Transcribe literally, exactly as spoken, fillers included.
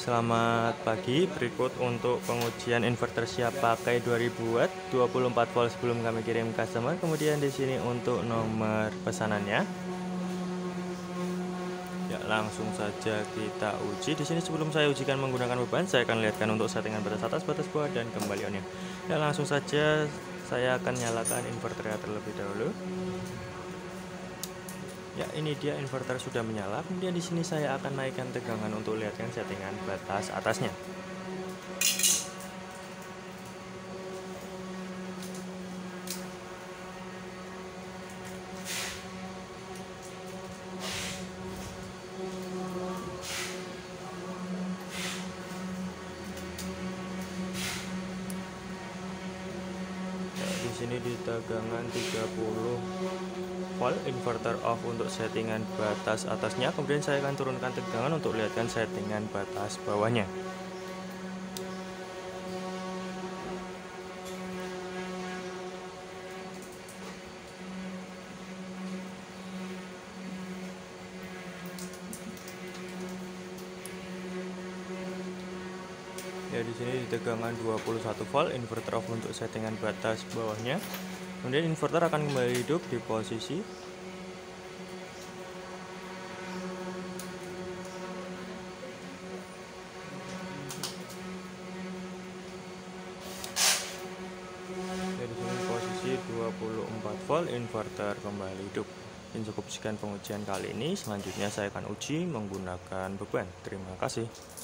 Selamat pagi, berikut untuk pengujian inverter siap pakai dua ribu watt dua puluh empat volt sebelum kami kirim customer. Kemudian di sini untuk nomor pesanannya. Ya, langsung saja kita uji. Di sini sebelum saya ujikan menggunakan beban, saya akan lihatkan untuk settingan batas atas, batas bawah, dan kembaliannya. Ya, langsung saja saya akan nyalakan inverternya terlebih dahulu. Ya, ini dia inverter sudah menyala. Kemudian di sini saya akan naikkan tegangan untuk lihatkan settingan batas atasnya. Ya, di sini di tegangan tiga puluh volt, inverter off untuk settingan batas atasnya. Kemudian saya akan turunkan tegangan untuk lihatkan settingan batas bawahnya. Ya, di sini di tegangan dua puluh satu volt, inverter off untuk settingan batas bawahnya. Kemudian inverter akan kembali hidup di posisi ya, di sini posisi dua puluh empat volt, inverter kembali hidup. Dan cukup sekian pengujian kali ini. Selanjutnya saya akan uji menggunakan beban. Terima kasih.